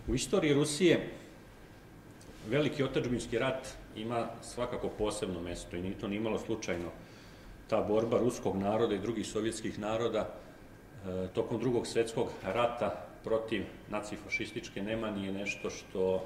U istoriji Rusije veliki otadžbinski rat ima svakako posebno mesto i nije to nimalo slučajno. Ta borba ruskog naroda i drugih sovjetskih naroda tokom Drugog svjetskog rata protiv nacifašističke nemani je nešto što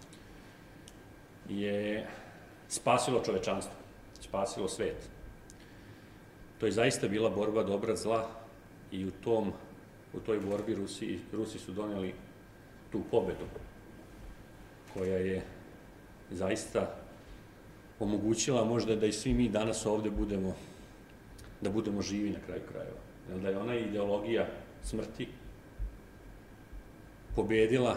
je spasilo čovečanstvo, spasilo svet. To je zaista bila borba dobra zla i u toj borbi Rusi su doneli tu pobedu koja je zaista omogućila možda da i svi mi danas ovde budemo živi na kraju krajeva. Jer da je ona ideologija smrti pobedila,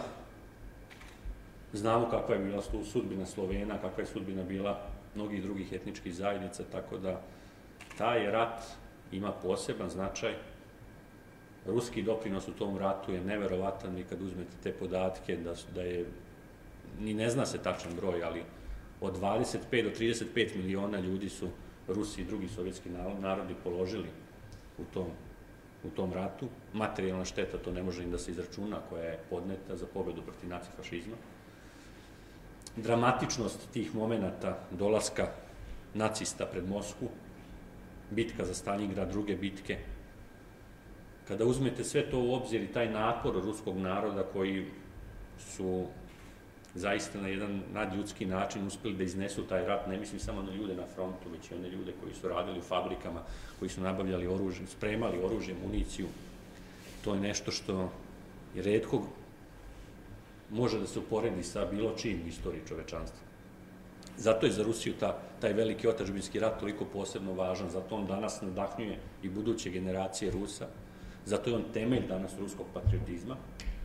znamo kakva je bila sudbina Slovena, kakva je sudbina bila mnogih drugih etničkih zajednica, tako da taj rat ima poseban značaj. Ruski doprinos u tom ratu je neverovatan i kad uzmete te podatke da je, ni ne zna se tačan broj, ali od 25 do 35 miliona ljudi su Rusi i drugi sovjetski narodi položili u tom ratu. Materijalna šteta, to ne može ni da se izračuna, koja je podneta za pobedu protiv nacifašizma. Dramatičnost tih momenata dolaska nacista pred Moskvu, bitka za Staljingrad, druge bitke. Kada uzmete sve to u obzir i taj napor ruskog naroda koji su zaista na jedan nadljudski način uspeli da iznesu taj rat, ne mislim samo na ljude na frontu, već i one ljude koji su radili u fabrikama, koji su nabavljali oružje, spremali oružje, municiju. To je nešto što je retko može da se uporedi sa bilo čim u istoriji čovečanstva. Zato je za Rusiju taj veliki otadžbinski rat toliko posebno važan, zato on danas nadahnjuje i buduće generacije Rusa, zato je on temelj danas ruskog patriotizma.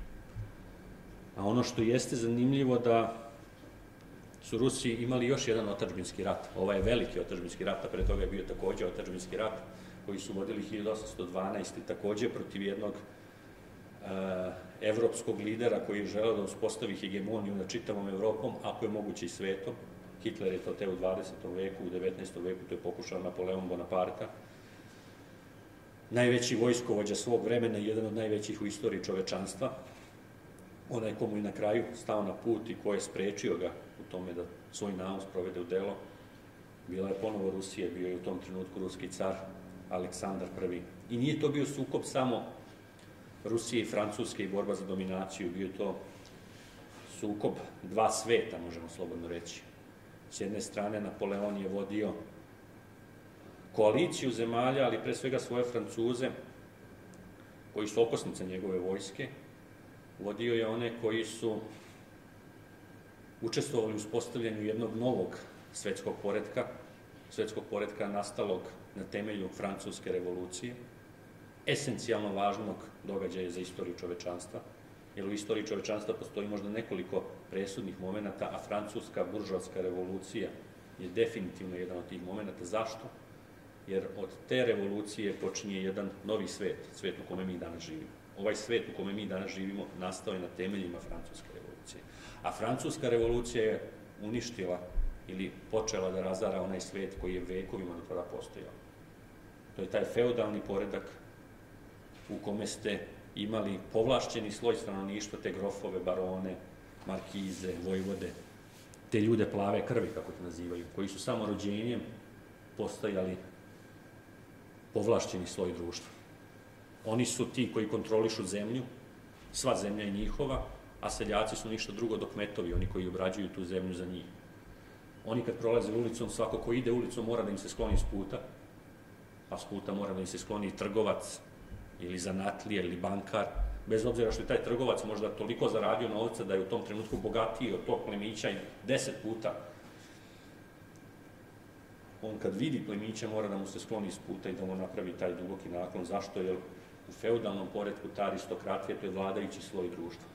A ono što jeste zanimljivo da su Rusi imali još jedan otadžbinski rat. Ovaj je veliki otadžbinski rat, a pre toga je bio takođe otadžbinski rat koji su vodili 1812. takođe protiv jednog evropskog lidera koji je želeo da uspostavi hegemoniju nad čitavom Evropom, ako je moguće i svetom. Hitler je to teo u 20. veku, u 19. veku to je pokušao Napoleon Bonaparta. Najveći vojskovođa svog vremena i jedan od najvećih u istoriji čovečanstva. Onaj ko mu je na kraju stao na put i ko je sprečio ga u tome da svoj naum sprovede u delo, bila je ponovo Rusija, bio je u tom trenutku ruski car Aleksandar I. I nije to bio sukob samo Rusije i Francuske i borba za dominaciju, bio je to sukob dva sveta, možemo slobodno reći. S jedne strane, Napoleon je vodio koaliciju zemalja, ali pre svega svoje Francuze, koji su okosnica njegove vojske. Vodio je one koji su učestvovali u uspostavljanju jednog novog svetskog poretka nastalog na temelju Francuske revolucije, esencijalno važnog događaja za istoriju čovečanstva, jer u istoriji čovečanstva postoji možda nekoliko presudnih momenata, a Francuska buržoaska revolucija je definitivno jedan od tih momenata. Zašto? Jer od te revolucije počinje jedan novi svet, svet u kome mi danas živimo. Ovaj svet u kome mi danas živimo nastao je na temeljima Francuske revolucije. A Francuska revolucija je uništila ili počela da razara onaj svet koji je vekovima do tada postojao. To je taj feudalni poredak u kome ste imali povlašćeni sloj stanovništva, te grofove, barone, markize, vojvode, te ljude plave krvi, kako te nazivaju, koji su samo rođenjem postajali povlašćeni sloj društva. Oni su ti koji kontrolišu zemlju, sva zemlja je njihova, a seljaci su ništa drugo do kmetovi, oni koji obrađuju tu zemlju za njih. Oni kad prolaze ulicom, svako ko ide ulicom mora da im se skloni s puta, a s puta mora da im se skloni trgovac, ili zanatlija, ili bankar, bez obzira što je taj trgovac možda toliko zaradio novca da je u tom trenutku bogatiji od tog plemića 10 puta. On kad vidi plemića mora da mu se skloni s puta i da mu napravi taj duboki naklon. Zašto? Jer u feudalnom poretku ta aristokratija, to je vladajući sloj društva.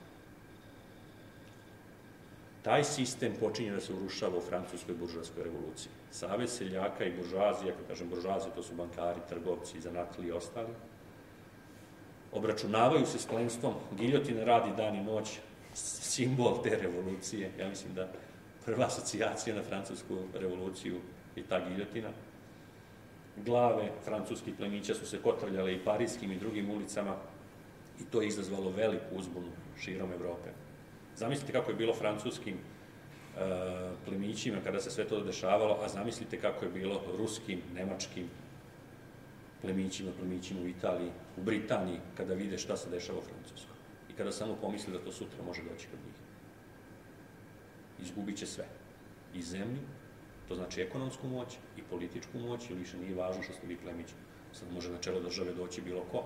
Taj sistem počinje da se urušava u francuskoj buržoaskoj revoluciji. Savez seljaka i buržoazija, ako kažem buržoazija, to su bankari, trgovci, zanatliji i ostali, obračunavaju se s plemstvom, giljotina radi dan i noć, simbol te revolucije. Ja mislim da prva asocijacija na francusku revoluciju je ta giljotina. Glave francuskih plemića su se kotrljale i parijskim i drugim ulicama i to je izazvalo veliku uzbunu širom Evrope. Zamislite kako je bilo francuskim plemićima kada se sve to dešavalo, a zamislite kako je bilo ruskim, nemačkim plemićima u Italiji, u Britaniji, kada vide šta se dešava u Francuskoj. I kada samo pomisle da to sutra može doći kod njih. Izgubit će sve. I zemlju, to znači ekonomsku moć, i političku moć, jer više nije važno što ste vi plemići. Sad može na čelo države doći bilo ko.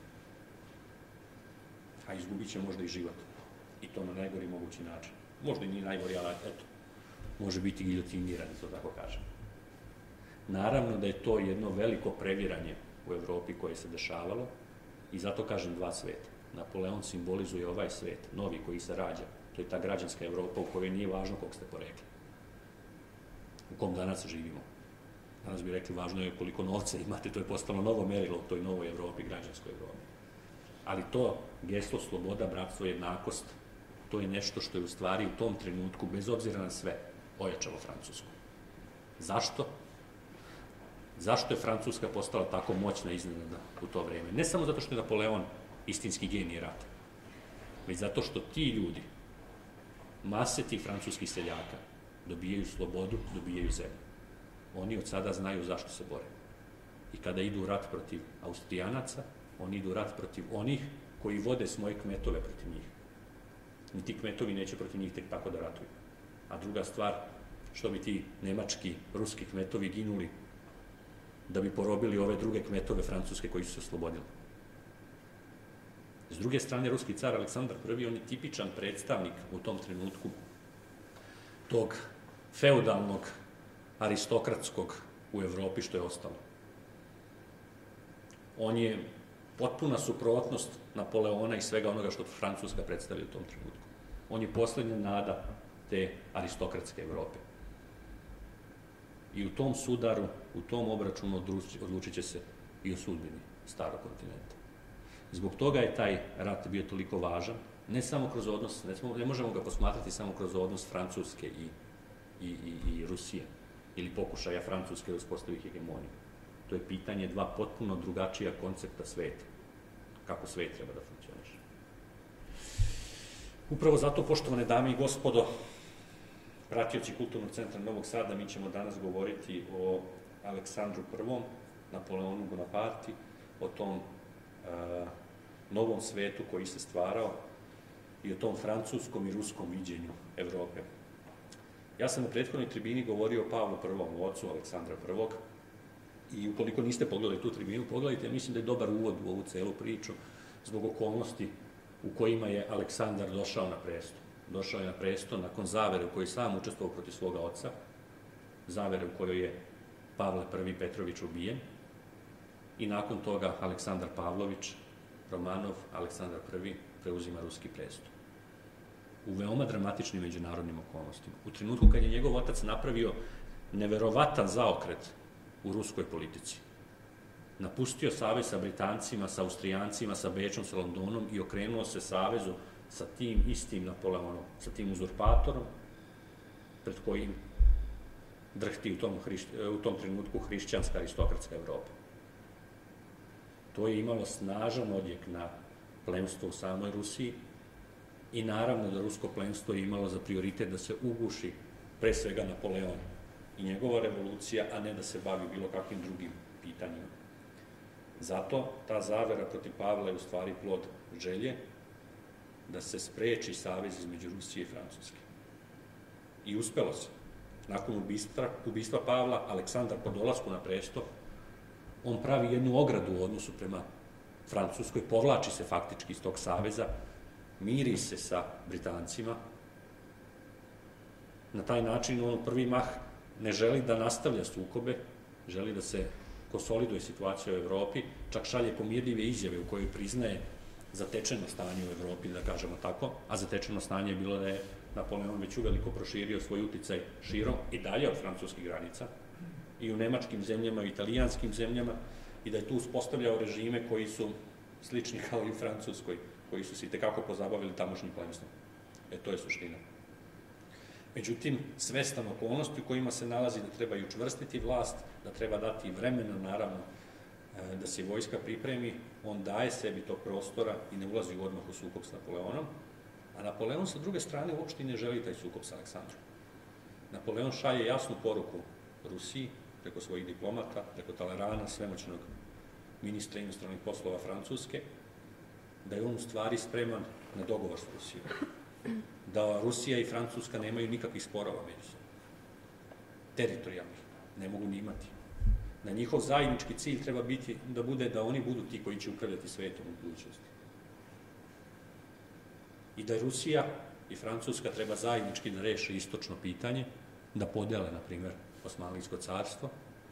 A izgubit će možda i život. I to na najgori mogući način. Možda i nije najgori, ali eto, može biti giljotiniran, to tako kažem. Naravno da je to jedno veliko previranje u Evropi koje se dešavalo i zato kažem dva sveta. Napoleon simbolizuje ovaj svet, novi koji se rađa. To je ta građanska Evropa u kojoj nije važno kog ste porekli. U kom danas živimo. Danas bi rekli važno je koliko novca imate, to je postalo novo merilo u toj novoj Evropi, građanskoj Evropi. Ali to geslo sloboda, bratstvo, jednakost, to je nešto što je u stvari u tom trenutku, bez obzira na sve, ojačalo Francusku. Zašto? Zašto je Francuska postala tako moćna iznenada u to vreme? Ne samo zato što je Napoleon istinski genij rata, već zato što ti ljudi, mase tih francuskih seljaka, dobijaju slobodu, dobijaju zemlju. Oni od sada znaju zašto se bore. I kada idu u rat protiv Austrijanaca, oni idu u rat protiv onih koji vode svoje kmetove protiv njih. Ni ti kmetovi neće protiv njih tek tako da ratuju. A druga stvar, što bi ti nemački, ruski kmetovi ginuli da bi porobili ove druge kmetove francuske koji su se oslobodili. S druge strane, ruski car Aleksandar I, on je tipičan predstavnik u tom trenutku tog feudalnog, aristokratskog u Evropi što je ostalo. On je potpuna suprotnost Napoleona i svega onoga što Francuska predstavlja u tom trenutku. On je poslednja nada te aristokratske Evrope. I u tom sudaru, u tom obračunu odlučit će se i o sudbini starog kontinenta. Zbog toga je taj rat bio toliko važan, ne samo kroz odnos, ne možemo ga posmatrati samo kroz odnos Francuske i Rusije, ili pokušaja Francuske da uspostavi hegemoniju. To je pitanje dva potpuno drugačija koncepta sveta. Kako svet treba da funkcioniše. Upravo zato, poštovane dame i gospodo, pratioci Kulturnog centra Novog Sada, mi ćemo danas govoriti o Aleksandru I, Napoleonu Bonaparti, o tom novom svetu koji se stvarao i o tom francuskom i ruskom viđenju Evrope. Ja sam u prethodnoj tribini govorio o Pavlu I, ocu Aleksandra I, i ukoliko niste pogledali tu tribinu, pogledajte, mislim da je dobar uvod u ovu celu priču zbog okolnosti u kojima je Aleksandar došao na presto. Došao je na presto nakon zavere u kojoj sam učestvovao protiv svoga oca, zavere u kojoj je Pavle I Petrović ubijen i nakon toga Aleksandar Pavlović, Romanov, Aleksandar I preuzima ruski presto. U veoma dramatičnim međunarodnim okolnostima. U trenutku kad je njegov otac napravio neverovatan zaokret u ruskoj politici. Napustio savez sa Britancima, sa Austrijancima, sa Bečom, sa Londonom i okrenuo se savezu sa tim istim Napoleonom, sa tim uzurpatorom, pred kojim drhti u tom trenutku hrišćanska aristokratska Evropa. To je imalo snažan odjek na plemstvo u samoj Rusiji i naravno da rusko plemstvo je imalo za prioritet da se uguši pre svega Napoleon i njegova revolucija, a ne da se bavi bilo kakvim drugim pitanjima. Zato ta zavera protiv Pavla je u stvari plod želje da se spreči savez između Rusije i Francuske. I uspelo se. Nakon ubistva Pavla, Aleksandar po dolasku na presto, on pravi jednu ogradu u odnosu prema Francuskoj, povlači se faktički iz tog saveza, miri se sa Britancima. Na taj način on prvi mah ne želi da nastavlja sukobe, želi da se konsoliduje situacija u Evropi, čak šalje pomirljive izjave u kojoj priznaje zatečeno stanje u Evropi, da kažemo tako, a zatečeno stanje je bilo da je Napoleon već uveliko proširio svoj uticaj širom i dalje od francuskih granica, i u nemačkim zemljama, i u italijanskim zemljama, i da je tu uspostavljao režime koji su slični kao i u Francuskoj, koji su se itekako pozabavili tamošnjim plemstvom. To je suština. Međutim, svestan okolnosti u kojima se nalazi da treba i učvrstiti vlast, da treba dati vremena, naravno, da se vojska pripremi, on daje sebi tog prostora i ne ulazi odmah u sukob s Napoleonom, a Napoleon sa druge strane uopšte ne želi taj sukob sa Aleksandrom. Napoleon šalje jasnu poruku Rusiji, preko svojih diplomata, preko Talerana, svemoćnog ministra inostranih poslova Francuske, da je on u stvari spreman na dogovor s Rusijom. Da Rusija i Francuska nemaju nikakvih sporova međusobno. Teritorijalnih. Ne mogu ni imati. Da njihov zajednički cilj treba biti da bude da oni budu ti koji će upravljati svetom u budućnosti. I da Rusija i Francuska treba zajednički da reše istočno pitanje, da podele, na primjer, Osmanlijsko carstvo.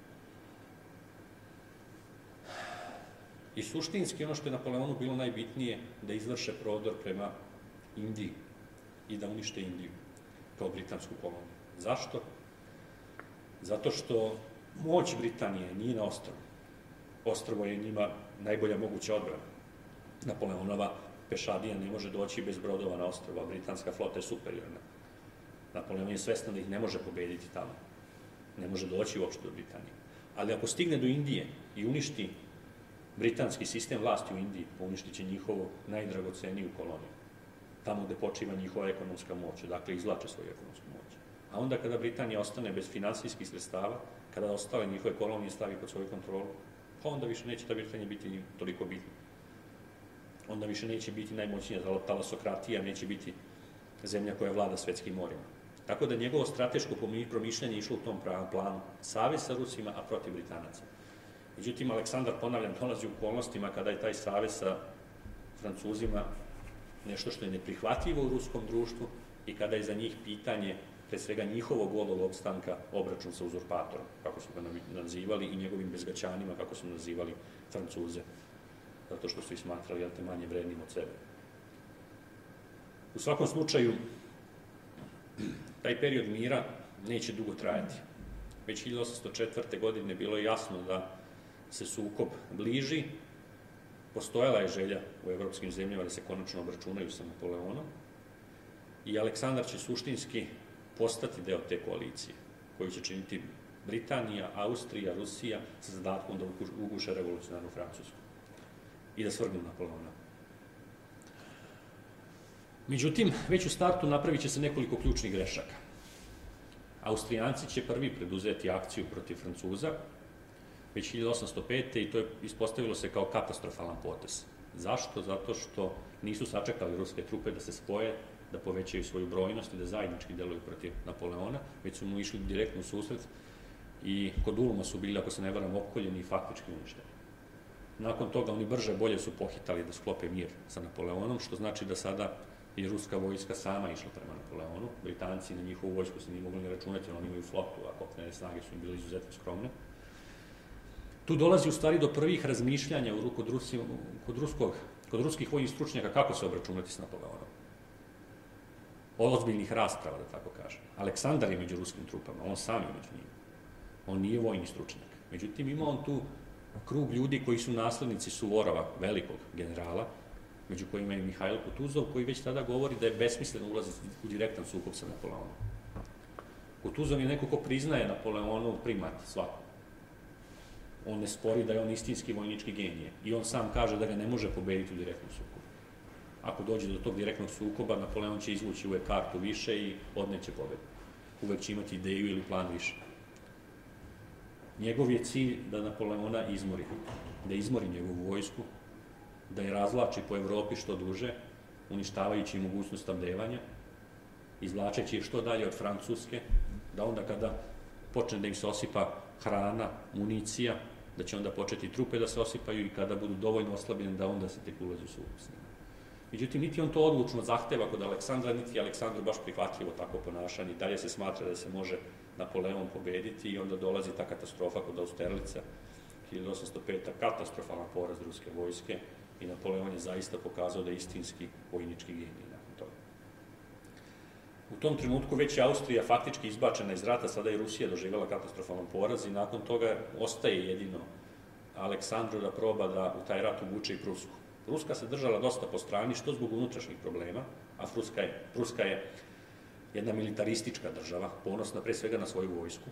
I suštinski ono što je Napoleonu bilo najbitnije, da izvrše prodor prema Indiji i da unište Indiju kao britansku koloniju. Zašto? Zato što moć Britanije nije na ostrvu. Ostrvo je njima najbolja moguća odbrana. Napoleonova pešadija ne može doći bez brodova na ostrvo, a britanska flota je superiorna. Napoleon je svestan da ih ne može pobediti tamo. Ne može doći uopšte do Britanije. Ali ako stigne do Indije i uništi britanski sistem vlasti u Indiji, uništit će njihovu najdragoceniju koloniju. Tamo gde počiva njihova ekonomska moć, dakle izvlače svoju ekonomsku moć. A onda kada Britanija ostane bez finansijskih sredstava, kada ostale njihove kolonije stavi pod svoju kontrolu, pa onda više neće ta Britanija biti toliko bitna. Onda više neće biti najmoćnija talasokratija, neće biti zemlja koja vlada svetskim morima. Tako da njegovo strateško promišljanje išlo u tom planu. Savez sa Rusima, a protiv Britanaca. Međutim, Aleksandar, ponavljam, dolazi u okolnostima kada je taj savez sa Francuzima nešto što je neprihvatljivo u ruskom društvu i kada je za njih pitanje, pre svega njihovog golog opstanka, obračun sa uzurpatorom, kako su ga nazivali, i njegovim bezgaćanima, kako su nazivali Francuze, zato što su ih smatrali, jel te, manje vrednim od sebe. U svakom slučaju, taj period mira neće dugo trajati. Već 1804. godine bilo je jasno da se sukob bliži, postojala je želja u evropskim zemljama da se konačno obračunaju sa Napoleonom i Aleksandar će suštinski postati deo te koalicije, koju će činiti Britanija, Austrija, Rusija, sa zadatkom da uguše revolucionarnu Francusku i da svrgnu Napoleona. Međutim, već u startu napravit će se nekoliko ključnih grešaka. Austrijanci će prvi preduzeti akciju protiv Francuza, već 1805. i to je ispostavilo se kao katastrofalan potez. Zašto? Zato što nisu sačekali ruske trupe da se spoje, da povećaju svoju brojnost i da zajednički deluju protiv Napoleona, već su mu išli direktno u susret i kod Ulma su bili, ako se ne varam, opkoljeni i faktički uništeni. Nakon toga oni brže bolje su pohitali da sklope mir sa Napoleonom, što znači da sada i ruska vojska sama išla prema Napoleonu. Britanci na njihovu vojsku se nije mogli ni računati, jer oni imaju flotu, a kopnene snage su im bile izuzetno skromne. Tu dolazi u stvari do prvih razmišljanja kod ruskih vojnih stručnjaka kako se obračunati s Napoleonom. Ozbiljnih rasprava, da tako kažem. Aleksandar je među ruskim trupama, on sam je među njima. On nije vojni stručnjak. Međutim, ima on tu krug ljudi koji su naslednici Suvorova, velikog generala, među kojima je Mihajlo Kutuzov, koji već tada govori da je besmisleno ulaziti u direktan sukob sa Napoleonom. Kutuzov je neko ko priznaje Napoleonu primat svako. On ne spori da je on istinski vojnički genije i on sam kaže da ga ne može pobediti u direktnom sukobu. Ako dođe do tog direktnog sukoba, Napoleon će izvući uvek kartu više i odneće pobedu. Uvek će imati ideju ili plan više. Njegov je cilj da Napoleona izmori, da izmori njegovu vojsku, da je razvlači po Evropi što duže, uništavajući mogućnost snabdevanja, izvlačeći je što dalje od Francuske, da onda kada počne da im se osipa hrana, municija, da će onda početi trupe da se osipaju i kada budu dovoljno oslabljeni da onda se tek ulazi u sukob s njima. Međutim, niti on to odlučno zahteva kod Aleksandra, niti je Aleksandru baš prihvatljivo tako ponašanje. Dalje se smatra da se može Napoleon pobediti i onda dolazi ta katastrofa kod Austerlica, 1805. katastrofalan poraz ruske vojske i Napoleon je zaista pokazao da je istinski vojnički genij nakon toga. U tom trenutku već je Austrija faktički izbačena iz rata, sada je Rusija doživjela katastrofalan poraz i nakon toga ostaje jedino Aleksandru da proba da u taj rat uvuče i Prusku. Ruska se držala dosta po strani, što zbog unutrašnjih problema, a Pruska je jedna militaristička država, ponosna pre svega na svoju vojsku.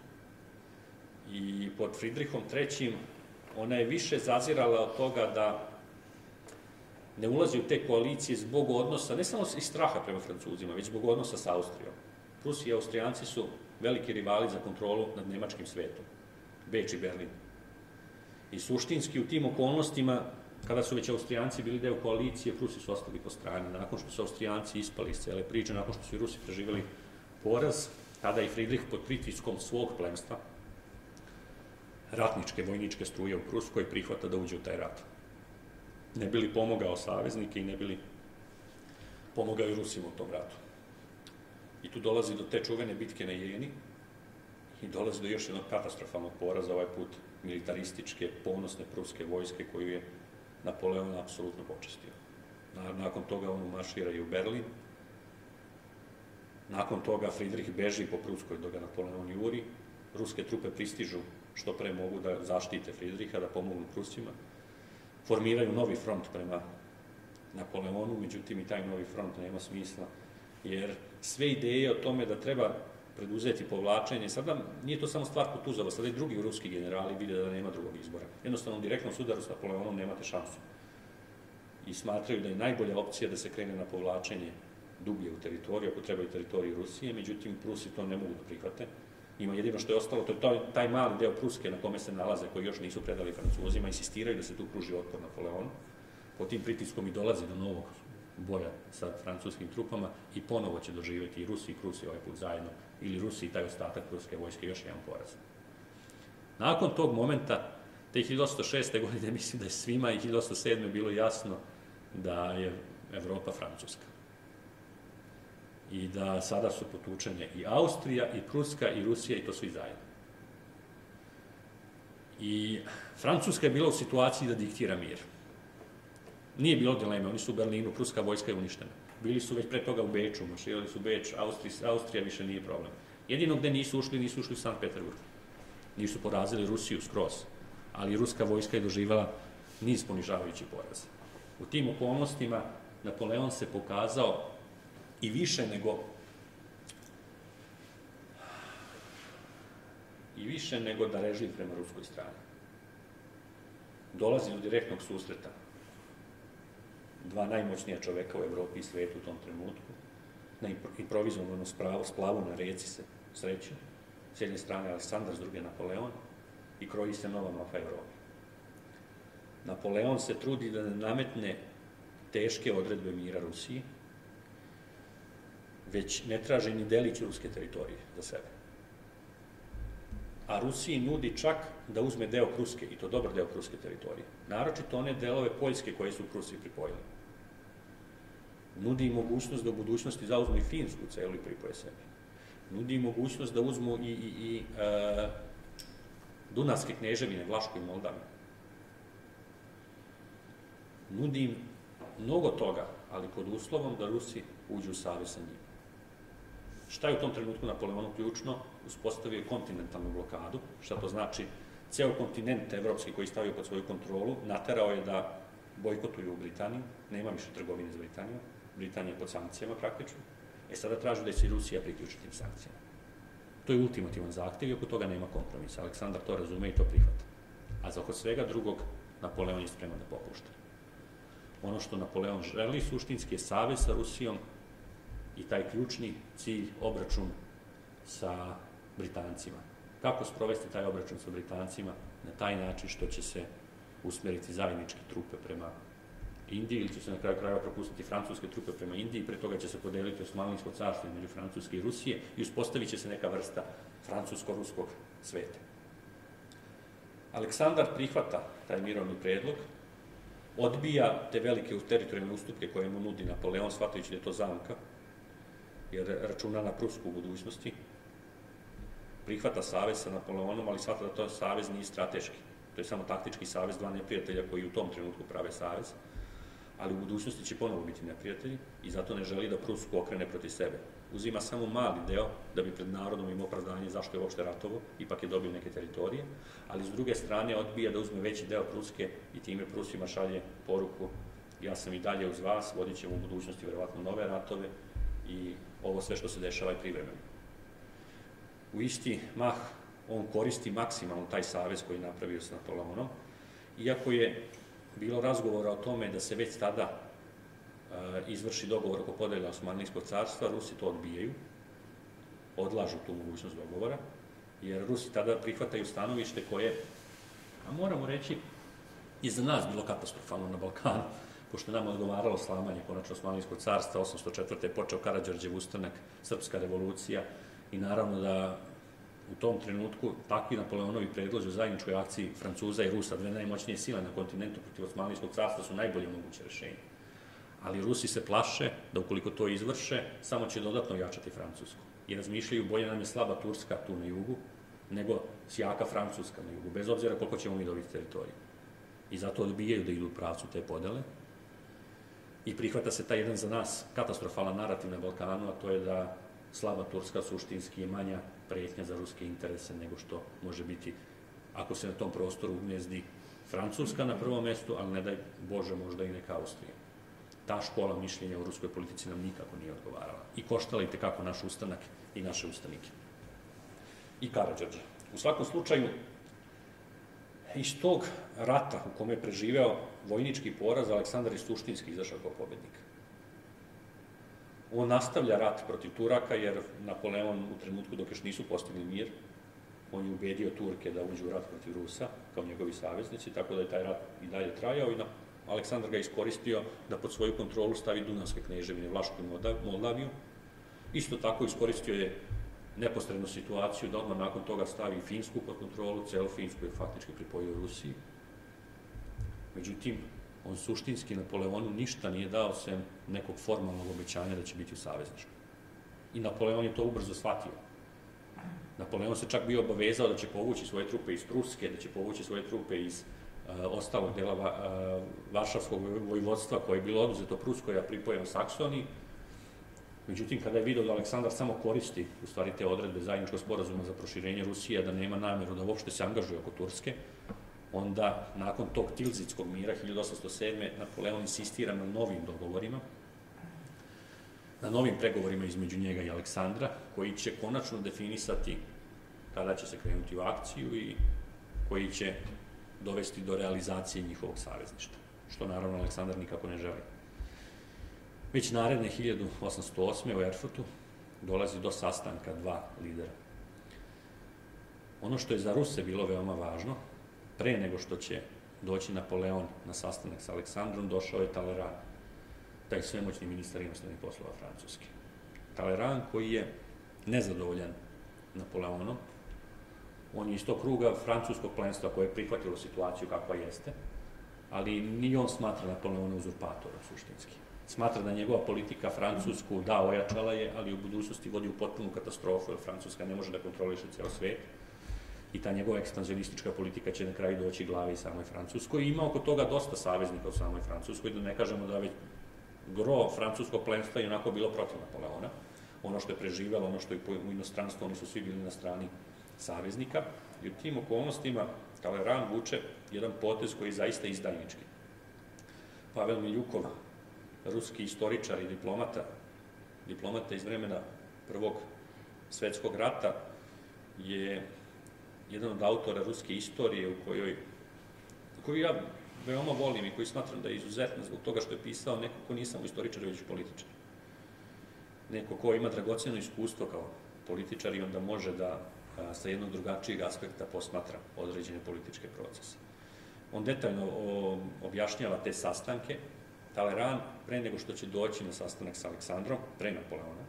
I pod Fridrihom III. Ona je više zazirala od toga da ne ulazi u te koalicije zbog odnosa, ne samo iz straha prema Francuzima, već zbog odnosa sa Austrijom. Rusi i Austrijanci su veliki rivali za kontrolu nad nemačkim svetom, Beč i Berlin. I suštinski u tim okolnostima, kada su već Austrijanci bili deo koalicije, Rusi su ostali po strani. Nakon što su Austrijanci ispali iz cele priče, nakon što su i Rusi preživjeli poraz, tada i Friedrich pod pritiskom svog plemstva, ratničke, vojničke struje u Pruskoj, prihvata da uđe u taj rat. Ne bi li pomogao saveznike i ne bi li pomogao i Rusima u tom ratu. I tu dolazi do te čuvene bitke na Jeni i dolazi do još jednog katastrofalnog poraza, ovaj put militarističke, ponosne pruske vojske koju je Napoleon apsolutno počestio. Nakon toga on umaršira i u Berlin. Nakon toga Friedrich beži po Pruskoj dok ga Napoleon juri. Ruske trupe pristižu što pre mogu da zaštite Friedricha, da pomognu Prusima. Formiraju novi front prema Napoleonu, međutim i taj novi front nema smisla, jer sve ideje o tome da treba preduzeti povlačenje, sada nije to samo stvar Kutuzova, sada i drugi ruski generali vide da nema drugog izbora. Jednostavno, u direktnom sudaru s Napoleonom nemate šansu. I smatraju da je najbolja opcija da se krene na povlačenje dublje u teritoriju, ako treba i teritoriju Rusije, međutim, Prusi to ne mogu da prihvate. Ima jedino što je ostalo, to je taj mali deo Pruske na kome se nalaze, koji još nisu predali Francuzima, insistiraju da se tu pruži otpor Napoleonu. Po tim pritiskom i dolazi do novog boja sa francuskim trupama i ponovo će doživjeti i Rusi i Prusi ovaj put zajedno, ili Rusi i taj ostatak pruske vojske još jedan poraz. Nakon tog momenta, te 1806. godine, mislim da je svima i 1807. bilo jasno da je Evropa Francuska. I da sada su potučene i Austrija, i Pruska, i Rusija, i to svi zajedno. I Francuska je bila u situaciji da diktira mir. Nije bilo dileme, oni su u Berlinu, pruska vojska je uništena. Bili su već pre toga u Beču, marširali su Beč, Austrija više nije problem. Jedino gde nisu ušli u Sankt Peterburg. Nisu porazili Rusiju skroz, ali ruska vojska je doživala niz ponižavajućih poraza. U tim okolnostima Napoleon se pokazao i više nego darežljiv prema ruskoj strani. Dolazi do direktnog susreta dva najmoćnija čoveka u Evropi i svetu u tom trenutku, na improvizovano splavu na reci se sreću, s jedne strane Aleksandar, s druge Napoleon, i kroji se nova mapa Evrope. Napoleon se trudi da ne nametne teške odredbe mira Rusiji, već ne traži ni delić ruske teritorije za sebe. A Rusiji nudi čak da uzme deo Pruske, i to dobar deo Pruske teritorije. Naročito one delove Poljske koje su Prusiji pripojili. Nudi im mogućnost da u budućnosti zauzmu i Finsku celu i pripoje sebi. Nudi im mogućnost da uzmu i Dunavske kneževine, Vlašku i Moldaviju. Nudi im mnogo toga, ali pod uslovom da Rusi uđu u savez sa njima. Šta je u tom trenutku Napoleonu ključno? Uspostavio kontinentalnu blokadu, šta to znači? Ceo kontinent evropski koji stavio pod svoju kontrolu naterao je da bojkotuju Britaniju, nema više trgovine za Britaniju, Britanija je pod sankcijama praktično, sada tražu da se i Rusija priključi tim sankcijama. To je ultimativan zahtev i oko toga nema kompromisa. Aleksandar to razume i to prihvata. A za oko svega drugog, Napoleon je spreman da popušta. Ono što Napoleon želi suštinski je savez sa Rusijom i taj ključni cilj, obračun sa Britancima. Kako sprovesti taj obračun sa Britancima? Na taj način što će se usmeriti zajedničke trupe prema Indiji, ili će se na kraju krajeva propustiti francuske trupe prema Indiji, pre toga će se podeliti Osmanlijsko carstvo između Francuske i Rusije i uspostavit će se neka vrsta francusko-ruskog sveta. Aleksandar prihvata taj mirovni predlog, odbija te velike teritorijalne ustupke koje mu nudi Napoleon, shvatajući da je to zamka, jer računa na Prusku u budućnosti, prihvata savez sa Napoleonom, ali shvata da to savez nije strateški. To je samo taktički savez dva neprijatelja koji u tom trenutku prave savez, ali u budućnosti će ponovo biti neprijatelji i zato ne želi da Prusku okrene protiv sebe. Uzima samo mali deo da bi pred narodom imao opravdanje zašto je uopšte ratovo, ipak je dobio neke teritorije, ali s druge strane odbija da uzme veći deo Pruske i time Prusima šalje poruku: ja sam i dalje uz vas, vodit ćemo u budućnosti verovatno nove ratove i ovo sve što se dešava je privremeno. U isti mah on koristi maksimalno taj savez koji je napravio s Napoleonom, iako je bilo razgovora o tome da se već tada izvrši dogovor oko podela Osmanlijskog carstva, Rusi to odbijaju, odlažu tu mogućnost dogovora, jer Rusi tada prihvataju stanovište koje, a moramo reći, i za nas bilo katastrofalno na Balkanu, pošto nam odgovaralo slamanje konačno Osmanlijskog carstva, 804. je počeo Karađorđev ustanak, srpska revolucija i naravno da u tom trenutku takvi Napoleonovi predlozi u zajedničkoj akciji Francuza i Rusa, dve najmoćnije sile na kontinentu protiv Osmanlijskog carstva, su najbolje moguće rešenje. Ali Rusi se plaše da ukoliko to izvrše, samo će dodatno jačati Francusku. I razmišljaju, bolje nam je slaba Turska tu na jugu, nego sjaka Francuska na jugu, bez obzira koliko ćemo mi dobiti teritoriju. I zato odbijaju da idu u pravcu te podele. I prihvata se taj jedan za nas katastrofalan narativ na Balkanu, a to je da slaba Turska suštinski je manja pretnja za ruske interese nego što može biti ako se na tom prostoru ugnezdi Francuska na prvom mestu, ali ne daj Bože možda i neka Austrija. Ta škola mišljenja u ruskoj politici nam nikako nije odgovarala i koštala i tekako naš ustanak i naše ustanike. I Karađorđe. U svakom slučaju, iz tog rata u kome je preživeo vojnički poraz, Aleksandar je suštinski izašao kao pobednik. On nastavlja rat protiv Turaka, jer Napoleon u trenutku dok još nisu postigli mir, on je ubedio Turke da uđu u rat protiv Rusa, kao njegovi saveznici, tako da je taj rat i dalje trajao i Aleksandar ga iskoristio da pod svoju kontrolu stavi Dunavske kneževine, Vlašku i Moldaviju. Isto tako iskoristio je neposrednu situaciju da odmah nakon toga stavi Finsku pod kontrolu, celu Finsku je faktički pripojio Rusiji. Međutim, on suštinski Napoleonu ništa nije dao sem nekog formalnog obećanja da će biti u savezništvu. I Napoleon je to ubrzo shvatio. Napoleon se čak bio obavezao da će povući svoje trupe iz Pruske, da će povući svoje trupe iz ostalog dela Varšavskog vojvodstva koje je bilo oduzeto Pruskoj, a pripojeno Saksoniji. Međutim, kada je vidio da Aleksandar samo koristi, u stvari, te odredbe zajedničkog sporazuma za proširenje Rusije, da nema nameru da uopšte se angažuje oko Turske, onda, nakon tog Tilzitskog mira 1807. Napoleon insistira na novim dogovorima, na novim pregovorima između njega i Aleksandra, koji će konačno definisati kada će se krenuti u akciju i koji će dovesti do realizacije njihovog savezništva, što naravno Aleksandar nikako ne želi. Već naredne 1808. u Erfurtu dolazi do sastanka dva lidera. Ono što je za Ruse bilo veoma važno, pre nego što će doći Napoleon na sastanak sa Aleksandrom, došao je Talleyrand, taj svemoćni ministar inostranih poslova Francuske. Talleyrand koji je nezadovoljan Napoleonom, on je iz tog kruga francuskog plemstva koje je prihvatilo situaciju kakva jeste, ali ni on smatra Napoleona uzurpatorom suštinski. Smatra da njegova politika Francusku, da, ojačala je, ali u budućnosti vodi u potpunu katastrofu, jer Francuska ne može da kontroliše ceo svet i ta njegova ekspanzionistička politika će na kraju doći glavi samoj Francuskoj. I ima oko toga dosta saveznika u samoj Francuskoj, da ne kažemo da već gro francuskog plemstva je onako bilo protiv Napoleona. Ono što je preživelo, ono što je u inostranstvu, oni su svi bili na strani saveznika. I u tim okolnostima Talleyrand vuče jedan potez koji je zaista izdajnički. Pavel Miljukov, ruski istoričar i diplomata iz vremena Prvog svetskog rata, je jedan od autora ruske istorije koju ja veoma volim i koji smatram da je izuzetna zbog toga što je pisao neko ko nije samo istoričar, već političar. Neko ko ima dragoceno iskustvo kao političar i onda može da sa jednog drugačijeg aspekta posmatra određene političke procese. On detaljno objašnjava te sastanke. Talleyrand, pre nego što će doći na sastanak sa Aleksandrom, pre Napoleona,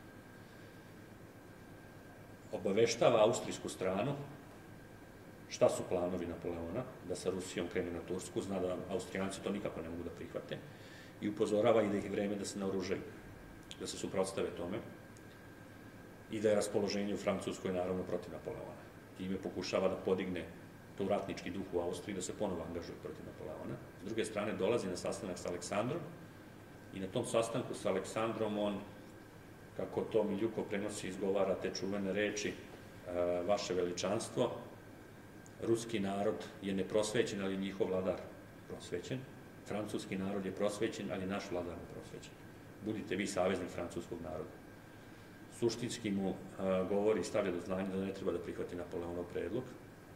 obaveštava austrijsku stranu šta su planovi Napoleona, da sa Rusijom krene na Tursku, zna da Austrijanci to nikako ne mogu da prihvate, i upozorava i da ih vreme da se naoružaju, da se suprotstave tome, i da je raspoloženje u Francuskoj naravno protiv Napoleona. Time pokušava da podigne to ratnički duh u Austriji, da se ponovo angažuje protiv Napoleona. S druge strane, dolazi na sastanak sa Aleksandrom i na tom sastanku sa Aleksandrom on, kako to Miljukov prenosi, izgovara te čuvene reči: vaše veličanstvo, ruski narod je neprosvećen, ali njihov vladar prosvećen. Francuski narod je prosvećen, ali naš vladar neprosvećen. Budite vi saveznik francuskog naroda. Suštinski mu govori i stavlja do znanja da ne treba da prihvati Napoleonov predlog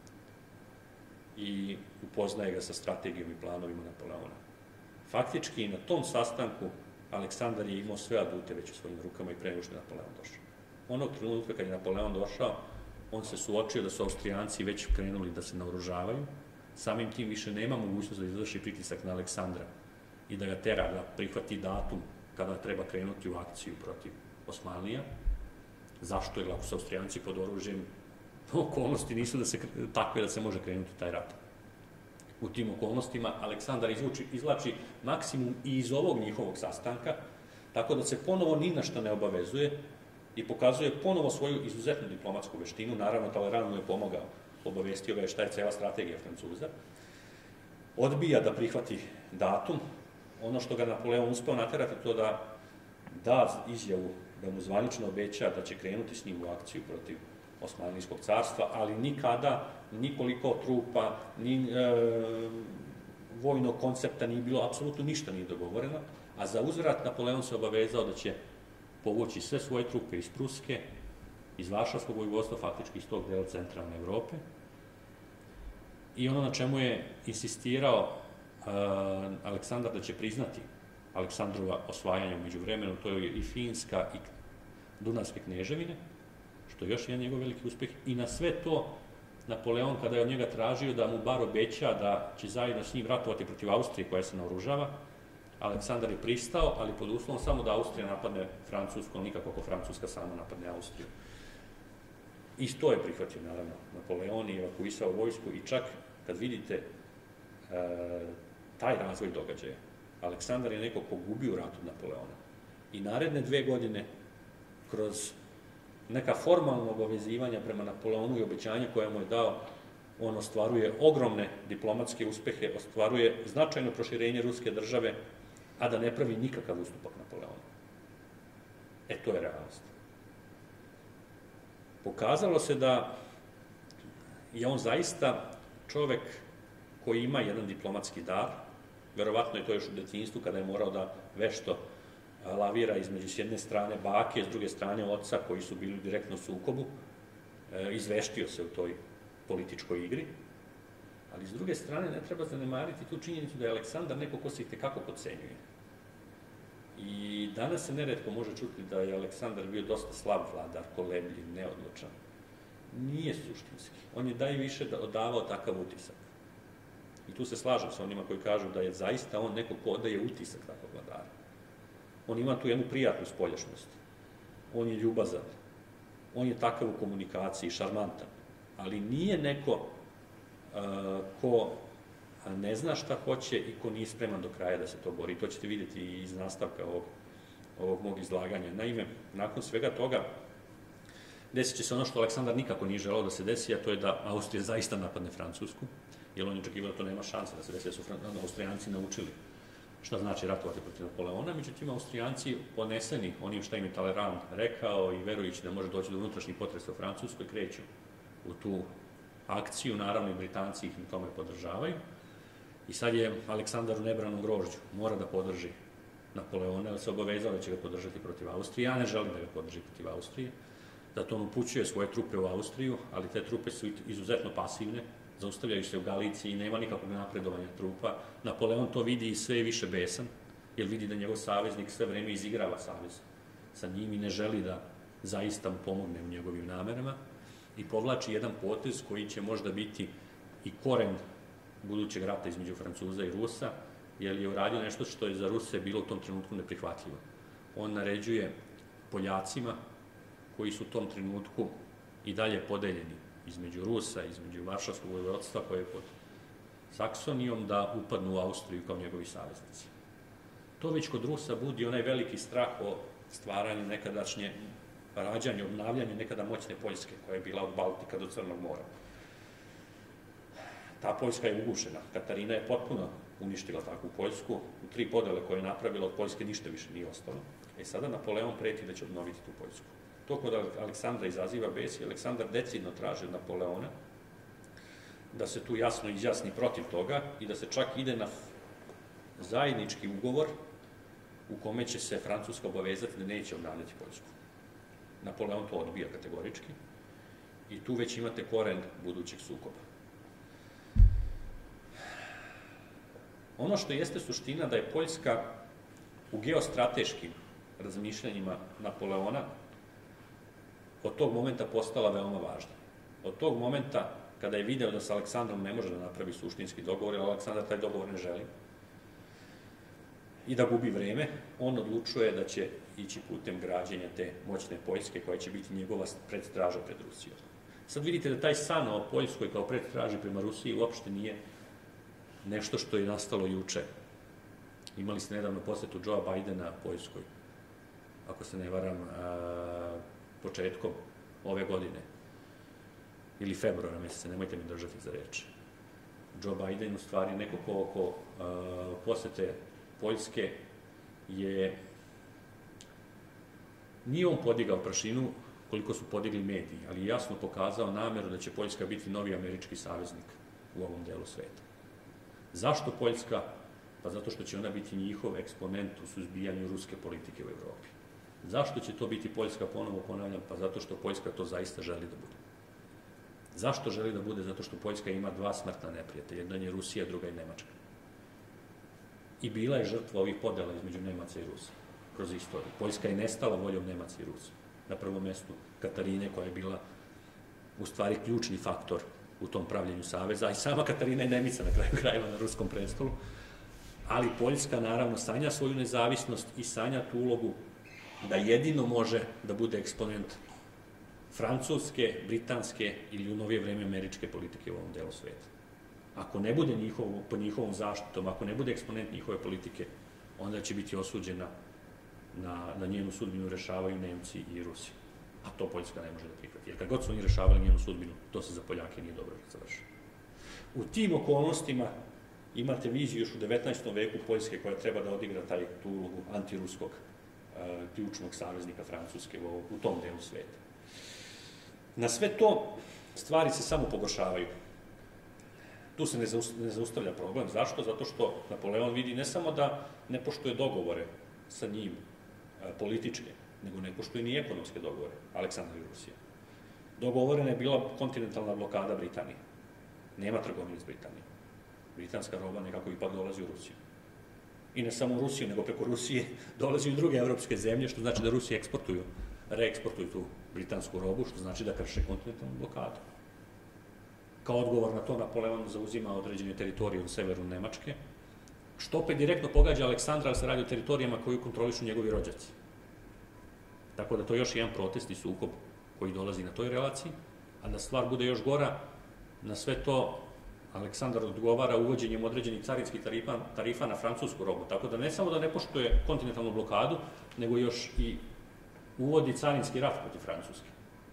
i upoznaje ga sa strategijom i planovima Napoleona. Faktički, na tom sastanku Aleksandar je imao sve adute već u svojim rukama i pre nego što je Napoleon došao. Onog trenutka kad je Napoleon došao, on se suočio da su Austrijanci već krenuli da se naoružavaju, samim tim više nema mogućnost da izvrši pritisak na Aleksandra i da ga tera da prihvati datum kada treba krenuti u akciju protiv Osmanlija. Zašto? Jer ako su Austrijanci pod oružjem, okolnosti nisu takve da se može krenuti taj rat. U tim okolnostima Aleksandar izvlači maksimum i iz ovog njihovog sastanka, tako da se ponovo ni na šta ne obavezuje i pokazuje ponovo svoju izuzetnu diplomatsku veštinu. Naravno, Talleyrand mu je pomogao, obavestio ga je šta je cela strategija Francuza. Odbija da prihvati datum. Ono što ga Napoleon uspeo naterati, to da izjavu, da mu zvanično obeća da će krenuti s njim u akciju protiv Osmanlijskog carstva, ali nikada, nikoliko trupa, ni vojnog koncepta nije bilo, apsolutno ništa nije dogovoreno, a za uzvrat Napoleon se obavezao da će povući sve svoje trupe iz Pruske, iz Varšavskog vojvodstva, faktički iz tog dela centralne Evrope. I ono na čemu je insistirao Aleksandar da će priznati Aleksandrova osvajanja umeđu vremenu, to je i Finska i Dunavske kneževine, što je još jedan njegov veliki uspeh. I na sve to Napoleon, kada je od njega tražio da mu bar obeća da će zajedno s njim ratovati protiv Austrije koja se naoružava, Aleksandar je pristao, ali pod uslovom samo da Austrija napadne Francusku, nikako ako Francuska sama napadne Austriju. I to je prihvatio, naravno, Napoleon i evakuisao vojsku i čak kad vidite taj razvoj događaja, Aleksandar je neko pogubio rat od Napoleona. I naredne 2 godine, kroz neka formalna obavezivanja prema Napoleonu i obećanja koje mu je dao, on ostvaruje ogromne diplomatske uspehe, ostvaruje značajno proširenje ruske države, a da ne pravi nikakav ustupak Napoleonu. To je realnost. Pokazalo se da je on zaista čovek koji ima jedan diplomatski dar, verovatno je to još u detinjstvu kada je morao da vešto lavira između s jedne strane bake, s druge strane oca koji su bili direktno u sukobu, izveštio se u toj političkoj igri, ali s druge strane ne treba zanemariti tu činjenicu da je Aleksandar neko ko se itekako podcenjuje. I danas se neretko može čuti da je Aleksandar bio dosta slab vladar, kolebljiv, neodlučan. Nije suštinski. On je više odavao takav utisak. I tu se slažem sa onima koji kažu da je zaista on neko ko odaje utisak takvog vladara. On ima tu jednu prijatnu spoljašnost. On je ljubazan. On je takav u komunikaciji, šarmantan. Ali nije neko ko ne zna šta hoće i ko nije spreman do kraja da se to bori. To ćete vidjeti i iz nastavka ovog mog izlaganja. Naime, nakon svega toga desit će se ono što Aleksandar nikako nije želao da se desi, a to je da Austrija zaista napadne Francusku, jer on je očekivao da to nema šanse da se desi, da su Austrijanci naučili šta znači ratovati protiv Napoleona. Međutim, Austrijanci, poneseni onim šta im je Talleyrand rekao i verujući da može doći do unutrašnjih potresa u Francuskoj, kreću u tu akciju. Naravno, i Britanci ih na tome podržavaju. I sad je Aleksandar u nebranom grožđu. Mora da podrži Napoleona, ali se obavezao da će ga podržati protiv Austrije. Ja ne želim da ga podrži protiv Austrije. Zato on upućuje svoje trupe u Austriju, ali te trupe su izuzetno pasivne, zaustavljaju se u Galiciji i nema nikakvog napredovanja trupa. Napoleon to vidi i sve je više besan, jer vidi da njegov saveznik sve vreme izigrava savez sa njim i ne želi da zaista mu pomogne u njegovim namerama i povlači jedan potez koji će možda biti i koren budućeg rata između Francuza i Rusa, jer je uradio nešto što je za Ruse bilo u tom trenutku neprihvatljivo. On naređuje Poljacima, koji su u tom trenutku i dalje podeljeni između Rusa, između Varšavskog vojvodstva koje je pod Saksonijom, da upadnu u Austriju kao njegovi saveznici. To već kod Rusa budi onaj veliki strah o stvaranju nekadašnje rađanje, obnavljanje nekada moćne Poljske, koja je bila od Baltika do Crnog mora. Ta Poljska je ugušena. Katarina je potpuno uništila takvu Poljsku. U 3 podele koje je napravila od Poljske ništa više nije ostalo. Sada Napoleon preti da će obnoviti tu Poljsku. To kod Aleksandra izaziva bes i Aleksandar decidno traži od Napoleona da se tu jasno izjasni protiv toga i da se čak ide na zajednički ugovor u kome će se Francuska obavezati da neće obnavljati Poljsku. Napoleon to odbija kategorički i tu već imate koren budućeg sukoba. Ono što jeste suština da je Poljska u geostrateškim razmišljanjima Napoleona od tog momenta postala veoma važna. Od tog momenta, kada je video da sa Aleksandrom ne može da napravi suštinski dogovor, jer Aleksandar taj dogovor ne želi, i da gubi vreme, on odlučuje da će ići putem građenja te moćne Poljske, koja će biti njegova predstraža pred Rusijom. Sad vidite da taj san o Poljskoj kao predstraži prema Rusiji uopšte nije nešto što je nastalo juče. Imali ste nedavno posjetu Joea Bidena Poljskoj, ako se ne varam, početkom ove godine, ili februara meseca, nemojte mi držati za reč. Joe Biden, u stvari, neko ko oko posete Poljske nije on podigao prašinu koliko su podigli mediji, ali je jasno pokazao nameru da će Poljska biti novi američki saveznik u ovom delu sveta. Zašto Poljska? Pa zato što će ona biti njihov eksponent u suzbijanju ruske politike u Evropi. Zašto će to biti Poljska, ponovo ponavljam? Pa zato što Poljska to zaista želi da bude. Zašto želi da bude? Zato što Poljska ima dva smrtna neprijatelja. Jedan je Rusija, druga je Nemačka. I bila je žrtva ovih podela između Nemaca i Rusa kroz istoriju. Poljska je nestala voljom Nemaca i Rusa. Na prvom mestu Katarine, koja je bila u stvari ključni faktor u tom pravljenju saveza, a i sama Katarina je Nemica na kraju krajeva na ruskom prestolu. Ali Poljska, naravno, sanja svoju nezavisnost i sanja tu ulogu da jedino može da bude eksponent francuske, britanske ili u novije vreme američke politike u ovom delu sveta. Ako ne bude pod njihovom zaštitom, ako ne bude eksponent njihove politike, onda će biti osuđena na njenu sudbinu rešavaju Nemci i Rusi. A to Poljska ne može da prihvati. Jer kad god su oni rešavali njenu sudbinu, to se za Poljake nije dobro završilo. U tim okolnostima imate viziju još u 19. veku Poljske koja treba da odigra tu ulogu antiruskog ključnog saveznika Francuske u tom delu sveta. Na sve to stvari se samo pogoršavaju. Tu se ne zaustavlja problem. Zašto? Zato što Napoleon vidi ne samo da ne poštuje dogovore sa njim političke, nego ne poštuje ni ekonomske dogovore Aleksandar i Rusija. Dogovorena je bila kontinentalna blokada Britanije. Nema trgovine s Britanijom. Britanska roba nekako ipak dolazi u Rusiju. I ne samo u Rusiju, nego preko Rusije dolazi i druge evropske zemlje, što znači da Rusije reeksportuju tu britansku robu, što znači da krše kontinentalnu blokadu. Kao odgovor na to, Napoleon zauzima određene teritorije u severu Nemačke, što opet direktno pogađa Aleksandra, ali se radi o teritorijama koju kontrolišu njegovi rođaci. Tako da to je još jedan protest i sukob koji dolazi na toj relaciji, a da stvar bude još gora, na sve to Aleksandar odgovara uvođenjem određenih carinskih tarifa na francusku robu, tako da ne samo da ne poštuje kontinentalnu blokadu, nego još i uvodi carinski rat protiv Francuske.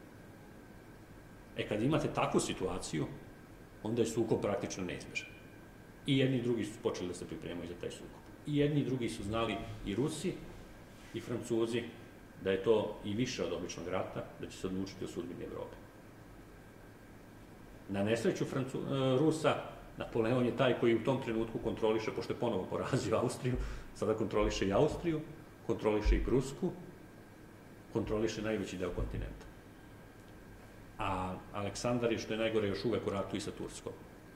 Kad imate takvu situaciju, onda je sukob praktično neizbežan. I jedni i drugi su počeli da se pripremaju za taj sukob. I jedni i drugi su znali, i Rusi i Francuzi, da je to i više od običnog rata, da će se odlučiti o sudbini Evrope. Na nesreću Rusa, Napoleon je taj koji u tom trenutku kontroliše, pošto je ponovo porazio Austriju, sada kontroliše i Austriju, kontroliše i Prusku, kontroliše najveći deo kontinenta. A Aleksandar je, što je najgore, još uvek u ratu i sa Turskom.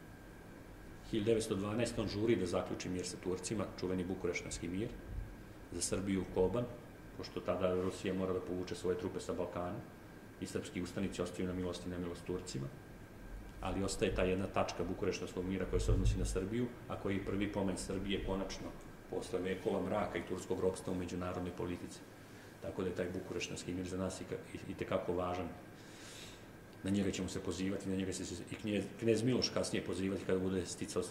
1912. on žuri da zaključi mir sa Turcima, čuveni Bukureštanski mir, za Srbiju Koban, pošto tada Rusija mora da povuče svoje trupe sa Balkana i srpski ustanici ostaju na milost i nemilost Turcima, ali ostaje ta jedna tačka Bukureštanskog mira koja se odnosi na Srbiju, a koji je prvi pomen Srbije konačno posle vekova mraka i turskog ropstva u međunarodnoj politici. Tako da je taj Bukureštanski mir za nas i tekako važan. Na njega ćemo se pozivati, na njega se i knez Miloš kasnije pozivati kada bude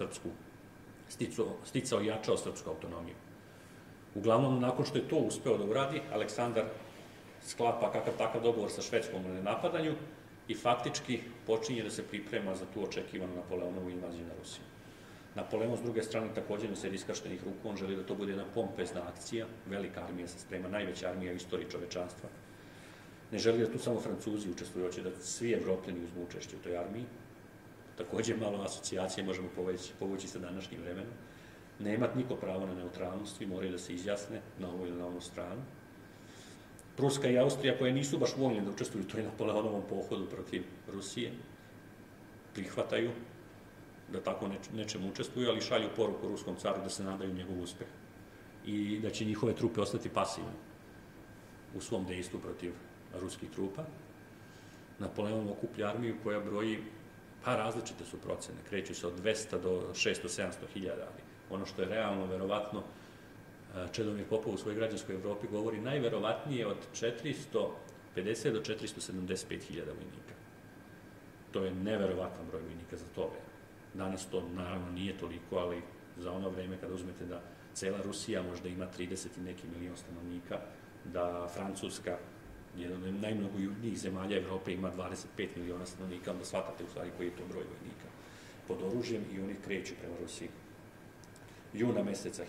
sticao i jačao srpsku autonomiju. Uglavnom, nakon što je to uspeo da uradi, Aleksandar sklapa kakav takav dogovor sa Švedskom o nenapadanju i faktički počinje da se priprema za tu očekivanu Napoleonovu invaziju na Rusiju. Napoleon, s druge strane, također ne sedi iskrštenih ruku, on želi da to bude jedna pompezna akcija, velika armija se sprema, najveća armija u istoriji čovečanstva. Ne želi da tu samo Francuzi učestvuju, hoće da svi Evropljani uzmu učešće u toj armiji. Također malo asocijacije možemo povući sa današnjim vremenom. Nema niko pravo na neutralnost, svi moraju da se izjasne na ovu ili na onu stranu. Pruska i Austrija, koje nisu baš voljne da učestvuju u toj Napoleonovom pohodu protiv Rusije, prihvataju da tako nečemu učestvuju, ali šalju poruku ruskom caru da se nadaju njegov uspeh. i da će njihove trupe ostati pasivne u svom dejstvu protiv ruskih trupa. Napoleon okuplja armiju koja broji, pa različite su procene, kreću se od 200 do 600-700 hiljada, ali ono što je realno, verovatno, Čedomir Popov u svojoj građanskoj Evropi govori najverovatnije od 450 do 475 hiljada vojnika. To je neverovatan broj vojnika za to vreme. Danas to naravno nije toliko, ali za ono vreme kada uzmete da cela Rusija možda ima 30 i neki milion stanovnika, da Francuska, jedan od najmnogoljudnijih zemalja Evrope, ima 25 miliona stanovnika, onda shvatate u stvari koji je to broj vojnika pod oružjem i oni kreću prema Rusiji. Juna meseca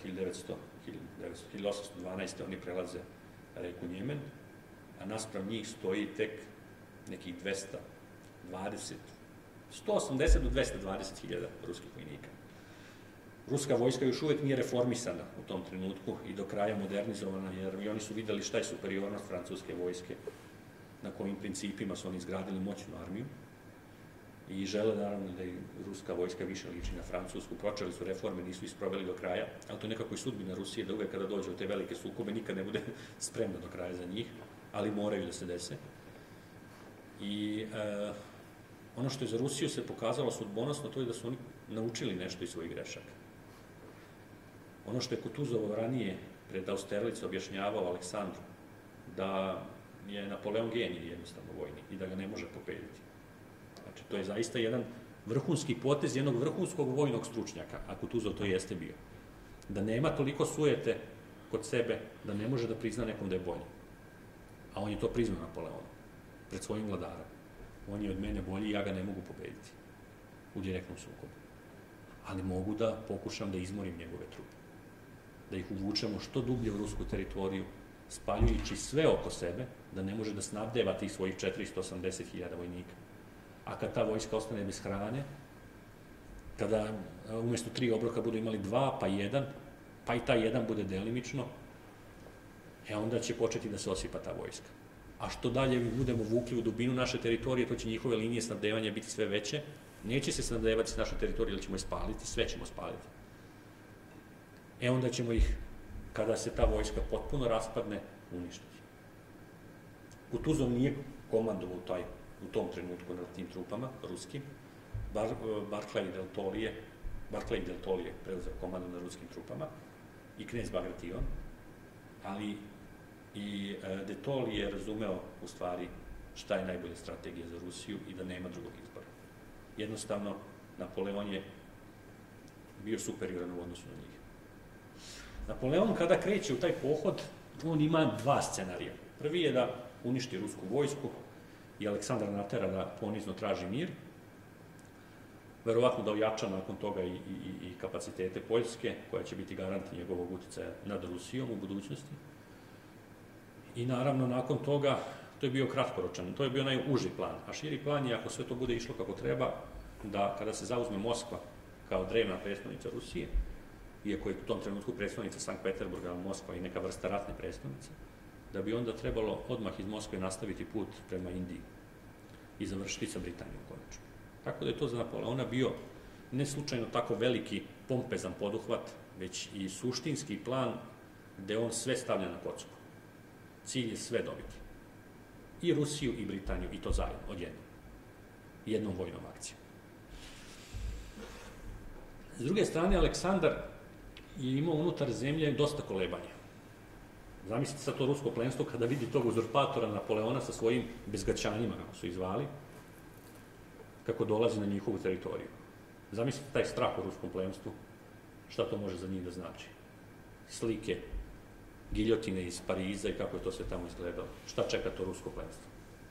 1812. oni prelaze reku Njemen, a naspram njih stoji tek nekih 180 do 220 hiljada ruskih vojnika. Ruska vojska još uvek nije reformisana u tom trenutku i do kraja modernizovana, jer i oni su videli šta je superiornost francuske vojske, na kojim principima su oni izgradili moćnu armiju i žele naravno da i ruska vojska više liči na francusku. Počeli su reforme, nisu isproveli do kraja, ali to je nekako i sudbina Rusije, da uvek kada dođe u te velike sukobe nikad ne bude spremna do kraja za njih, ali moraju da se dese. I ono što je za Rusiju se pokazalo sudbonosno, to je da su oni naučili nešto iz svojih grešaka. Ono što je Kutuzov ranije pred Austerlice objašnjavao Aleksandru, da je Napoleon genij jednostavno vojni i da ga ne može pobediti. Znači, to je zaista jedan vrhunski potez jednog vrhunskog vojnog stručnjaka, a Kutuzov to jeste bio. Da nema toliko sujete kod sebe, da ne može da prizna nekom da je bolji. A on je to priznao Napoleonu, pred svojim vladarom. On je od mene bolji i ja ga ne mogu pobediti u direktnom sukobu. Ali mogu da pokušam da izmorim njegove trupe. Da ih uvučemo što dublje u rusku teritoriju, spaljujući sve oko sebe, da ne može da snabdeva tih svojih 480.000 vojnika. A kad ta vojska ostane bez hrane, kada umjesto 3 obroka budu imali 2, pa 1, pa i taj 1 bude delimično, onda će početi da se osipa ta vojska. A što dalje budemo vukli u dubinu naše teritorije, to će njihove linije snabdevanja biti sve veće. Neće se snabdevati s naše teritorije, ali ćemo je spaliti, sve ćemo spaliti. Onda ćemo ih, kada se ta vojska potpuno raspadne, uništiti. Kutuzov nije komandovao u tom trenutku nad tim trupama, ruskim. Barclay del Tolije preuzeo komandu nad ruskim trupama i knez Bagration, ali i de Tolly je razumeo u stvari šta je najbolja strategija za Rusiju i da nema drugog izbora. Jednostavno, Napoleon je bio superioran u odnosu na njih. Napoleon kada kreće u taj pohod, on ima 2 scenarija. Prvi je da uništi rusku vojsku i Aleksandra natera da ponizno traži mir, verovatno da ojača nakon toga i kapacitete Poljske, koja će biti garant njegovog uticaja nad Rusijom u budućnosti. I naravno, nakon toga, to je bio kratkoročan, to je bio najuži plan, a širi plan je, ako sve to bude išlo kako treba, da kada se zauzme Moskva kao drevna predstavnica Rusije, iako je u tom trenutku predstavnica Sankt Peterburga, Moskva i neka vrsta ratne predstavnice, da bi onda trebalo odmah iz Moskve nastaviti put prema Indiji i završiti sa Britanijom konačno. Tako da je to za Napoleona bio ne slučajno tako veliki, pompezan poduhvat, već i suštinski plan gde on sve stavlja na kocku. Cilj je sve dobiti. I Rusiju i Britaniju, i to zajedno, odjednom. Jednom vojnom akcijom. S druge strane, Aleksandar je imao unutar zemlje dosta kolebanja. Zamislite sad to rusko plemstvo kada vidi tog uzurpatora Napoleona sa svojim bezgaćanjima, kako su ih zvali, kako dolazi na njihovu teritoriju. Zamislite taj strah u ruskom plemstvu, šta to može za njih da znači. Slike, giljotine iz Pariza i kako je to sve tamo izgledalo. Šta čeka to rusko plemstvo?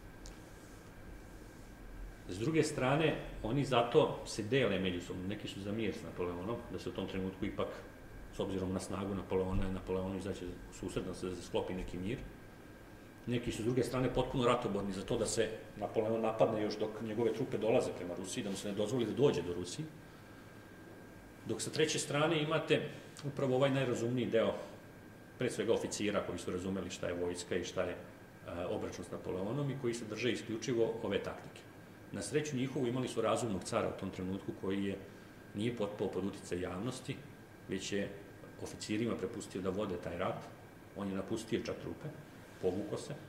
S druge strane, oni zato se dele međusobno. Neki su za mir s Napoleonom, da se u tom trenutku ipak, s obzirom na snagu Napoleonu izaće u susret, da se sklopi neki mir. Neki su s druge strane potpuno ratoborni za to da se Napoleon napadne još dok njegove trupe dolaze prema Rusiji, da mu se ne dozvoli da dođe do Rusiji. Dok sa treće strane imate upravo ovaj najrazumniji deo, pre svega oficira koji su razumeli šta je vojska i šta je obračun s Napoleonom i koji se drže isključivo ove taktike. Na sreću njihovu imali su razumnog cara u tom trenutku koji nije potpao pod uticaj javnosti, već je oficirima prepustio da vode taj rat, on je napustio čak trupe, povukao se,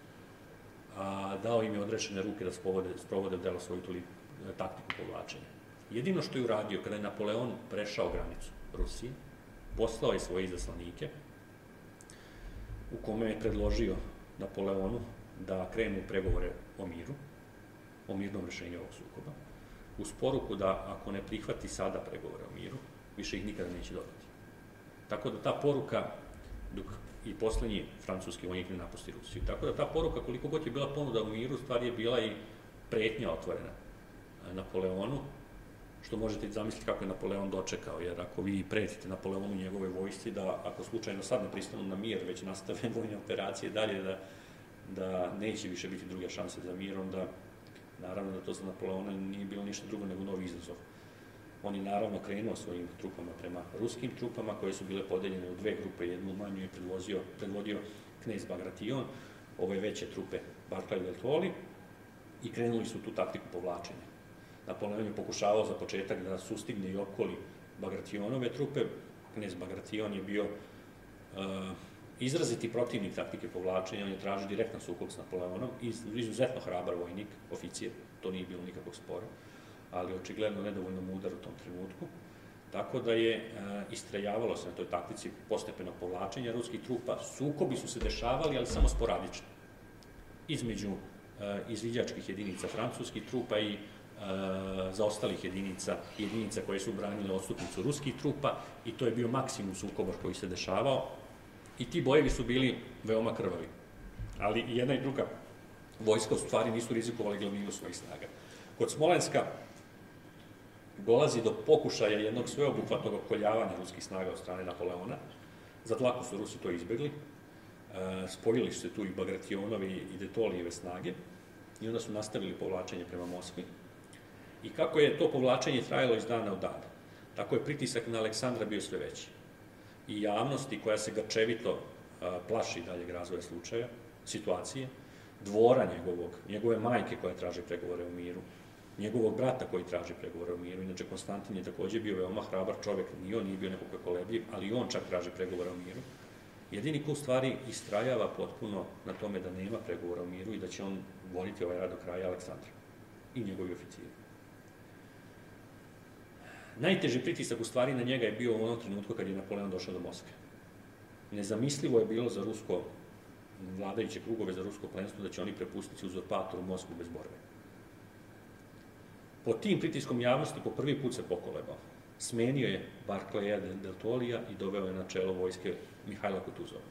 a dao im je odrešene ruke da sprovode u delo svoju taktiku povlačenja. Jedino što je uradio kada je Napoleon prešao granicu Rusije, poslao je svoje izaslanike u kome je predložio Napoleonu da krenu pregovore o miru, o mirnom rešenju ovog sukoba, uz poruku da ako ne prihvati sada pregovore o miru, više ih nikada neće dobiti. Tako da ta poruka, dok i poslednji francuski vojnik ne napusti Rusiju, tako da ta poruka, koliko god je bila ponuda u miru, stvar je bila i pretnja otvorena Napoleonu, što možete zamisliti kako je Napoleon dočekao, jer ako vi pretite Napoleonu njegove vojsci da ako slučajno sad ne pristanu na mir, već nastave vojne operacije dalje, da neće više biti druge šanse za mir, onda naravno da to za Napoleona nije bilo ništa drugo nego novi izazov. On je naravno krenuo svojim trupama prema ruskim trupama, koje su bile podeljene u dve grupe, jednu manju je predvodio knez Bagration, ove veće trupe Barclay de Tolly, i krenuli su tu taktiku povlačenja. Napoleon je pokušavao za početak da sustigne i okoli Bagrationove trupe. Knez Bagration je bio izraziti protivnik taktike povlačenja, on je tražio direktan sukob s Napoleonom, izuzetno hrabar vojnik, oficir, to nije bilo nikakvog spora, ali očigledno nedovoljno mudar u tom trenutku. Tako da je istrajavalo se na toj taktici postepenog povlačenja ruskih trupa. Sukobi su se dešavali, ali samo sporadično. Između izviđačkih jedinica francuskih trupa i zaostalih jedinica koje su branile odstupnicu ruskih trupa, i to je bio maksimum sukoba koji se dešavao. I ti bojevi su bili veoma krvavi. Ali i jedna i druga vojska u stvari nisu rizikovali glavninu svojih snaga. Kod Smolenska dolazi do pokušaja jednog sveobuhvatnog okoljavanja ruskih snaga od strane Napoleona. Zato lako su Rusi to izbegli. Spojili su se tu i Bagrationovi i de Tollyjeve snage i onda su nastavili povlačenje prema Moskvi. I kako je to povlačenje trajalo iz dana u dan, tako je pritisak na Aleksandra bio sve veći. I javnosti koja se grčevito plaši daljeg razvoja slučaja, situacije, dvora njegove majke koja traži pregovore o miru, njegovog brata koji traži pregovore o miru. Inače, Konstantin je takođe bio veoma hrabar čovek, ni on nije bio neko ko je kolebljiv, ali i on čak traži pregovore o miru. Jedini ko u stvari istrajava potpuno na tome da nema pregovora o miru i da će on voditi ovaj rad do kraja, Aleksandra i njegovi oficiri. Najteži pritisak u stvari na njega je bio u onom trenutku kad je Napoleon došao do Moskve. Nezamislivo je bilo za rusko vladajuće krugove, za rusko plenstvo, da će oni prepustiti uzurpatoru Moskvu bez borbe. Pod tim pritiskom javnosti po prvi put se pokolebao. Smenio je Barclaya de Tollyja i doveo je na čelo vojske Mihajla Kutuzova.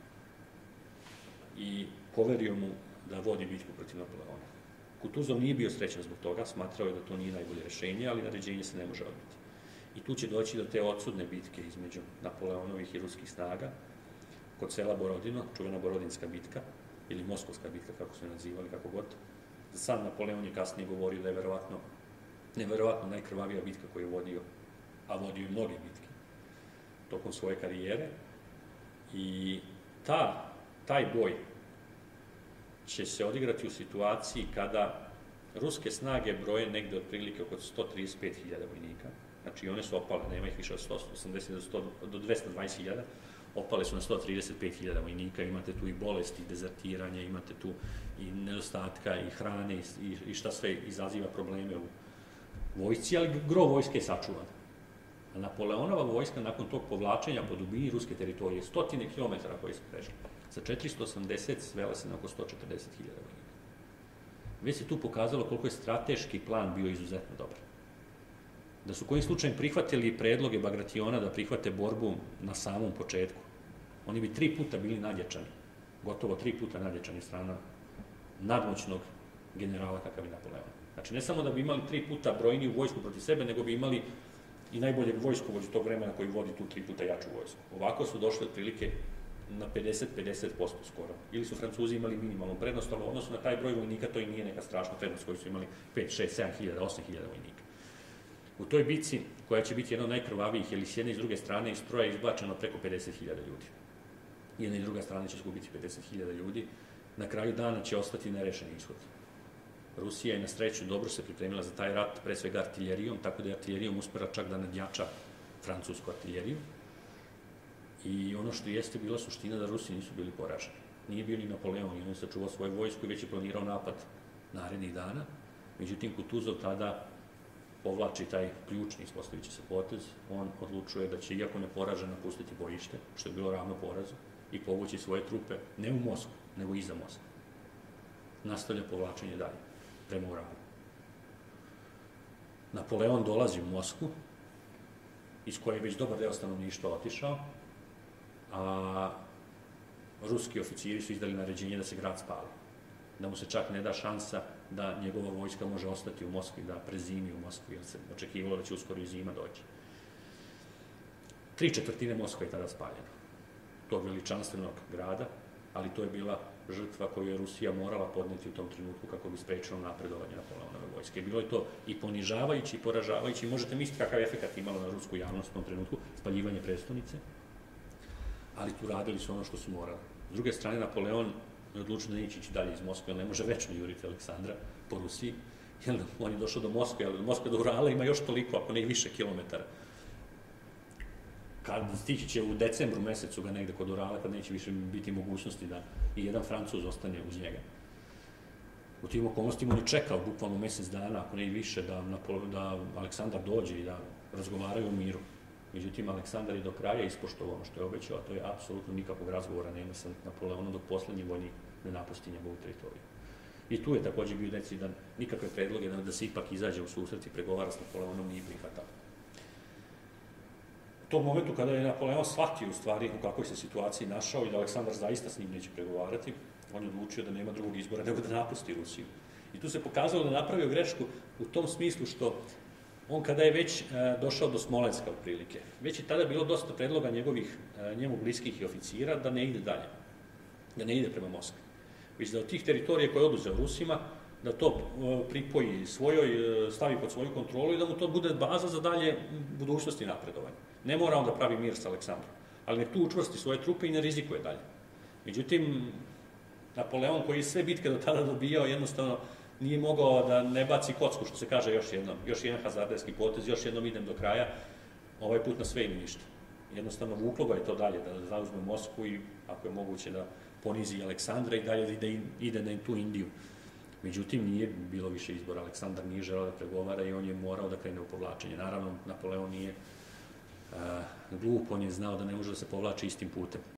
I poverio mu da vodi bitku protiv Napoleona. Kutuzov nije bio srećan zbog toga, smatrao je da to nije najbolje rešenje, ali naređenje se ne može odbiti. I tu će doći do te odsudne bitke između Napoleonovih i ruskih snaga, kod sela Borodino, čuvena Borodinska bitka, ili Moskovska bitka, kako su je nazivali, kako god. Sam Napoleon je kasnije govorio da je neverovatno najkrvavija bitka koju je vodio, a vodio i mnoge bitke, tokom svoje karijere. I taj boj će se odigrati u situaciji kada ruske snage broje negde otprilike oko 135.000 vojnika. Znači, one su opale, nema ih više od 180 do 220.000, opale su na 135.000 vojnika, imate tu i bolesti, i dezertiranje, imate tu i nedostatka, i hrane, i šta sve izaziva probleme u vojsci, ali gro vojske je sačuvana. A Napoleonova vojska nakon tog povlačenja po dubini ruske teritorije, stotine kilometara koje su prešli, sa 480 svela se na oko 140.000 vojnika. Već se tu pokazalo koliko je strateški plan bio izuzetno dobar. Da su kojim slučajem prihvatili predloge Bagrationa da prihvate borbu na samom početku, oni bi 3 puta bili nadjačani, gotovo 3 puta nadjačani strana nadmoćnog generala kakav je Napoleon. Znači, ne samo da bi imali 3 puta brojniju vojsku protiv sebe, nego bi imali i najboljeg vojskovođu tog vremena koji vodi tu 3 puta jaču vojsku. Ovako su došli otprilike na 50% skoro. Ili su Francuzi imali minimalnu prednost, ali u odnosu na taj broj vojnika to i nije neka strašna prednost koji su imali 5, 6, 7 hiljada, 8 hiljada vojnika. U toj bici, koja će biti jedna od najkrvavijih, jer s jedne i s druge strane iz stroja je izbačeno preko 50.000 ljudi. Jedna i druga strana će izgubiti 50.000 ljudi. Na kraju dana će ostati nerešen ishod. Rusija je na sreću dobro se pripremila za taj rat, pre svega artiljerijom, tako da je artiljerijom uspela čak da nadjača francusku artiljeriju. I ono što jeste bila suština da Rusi nisu bili poraženi. Nije bili Napoleon, on je sačuvao svoju vojsku i već je planirao napad narednih dana. Međutim, Kutuzov tada povlači taj ključni, ispostavit će se potez, on odlučuje da će, iako neporažen, napustiti bojište, što je bilo ravno porazu, i povući svoje trupe, ne u Moskvu, nego iza Moskve. Nastavlja povlačenje dalje, prema Uralu. Napoleon dolazi u Moskvu, iz koje je već dobar deo stanovništva otišao, a ruski oficiri su izdali naređenje da se grad spali, da mu se čak ne da šansa da njegova vojska može ostati u Moskvi, da prezimi u Moskvi, jer se očekivalo da će uskoro i zima doći. 3/4 Moskve je tada spaljeno, tog veličanstvenog grada, ali to je bila žrtva koju je Rusija morala podneti u tom trenutku kako bi sprečilo napredovanje Napoleonove vojske. Bilo je to i ponižavajući, i poražavajući, i možete misliti kakav efekat imalo na rusku javnost u tom trenutku, spaljivanje prestonice, ali tu radili su ono što su morali. S druge strane, Napoleon je odlučio da neće ići dalje iz Moskve, jer ne može večno juriti Aleksandra po Rusiji, jer on je došao do Moskve, ali od Moskve do Urala ima još toliko, ako ne i više kilometara. Kad stići će u decembru mesecu ga negde kod Urala, kad neće više biti mogućnosti da i jedan Francuz ostane uz njega. U tim okolnostima on je čekao bukvalno mesec dana, ako ne i više, da Aleksandar dođe i da razgovaraju o miru. Međutim, Aleksandar je do kraja ispoštovao ono što je obećao, a to je apsolutno nikakvog razgovora nema sa Napoleonom dok poslednji vojnik ne napusti njegovu teritoriju. I tu je takođe bio decidan, nikakve predloge da se ipak izađe u susret i pregovara s Napoleonom nije prihvatao. U tom momentu kada je Napoleon shvatio u stvari u kakvoj se situaciji našao i da Aleksandar zaista s njim neće pregovarati, on je odlučio da nema drugog izbora nego da napusti Rusiju. I tu se pokazalo da je napravio grešku u tom smislu što on kada je već došao do Smolenska otprilike, već je tada bilo dosta predloga njemu bliskih i oficira da ne ide dalje, da ne ide prema Moskvi. Već da od tih teritorija koje je oduzeo Rusima, da to pripoji svojoj, stavi pod svoju kontrolu i da mu to bude baza za dalje budućnosti napredovanja. Ne mora on da pravi mir sa Aleksandrom, ali nek tu učvrsti svoje trupe i ne rizikuje dalje. Međutim, Napoleon koji je sve bitke do tada dobijao, jednostavno nije mogao da ne baci kocku, što se kaže još jedan hazarderski potez, još jednom idem do kraja, ovaj put na sve ili ništa. Jednostavno vuklo ga je to dalje, da zauzme Moskvu i ako je moguće da ponizi Aleksandra i dalje da ide na tu Indiju. Međutim, nije bilo više izbora, Aleksandar nije želeo da pregovara i on je morao da krene u povlačenje. Naravno, Napoleon nije glup, on je znao da ne može da se povlači istim putem.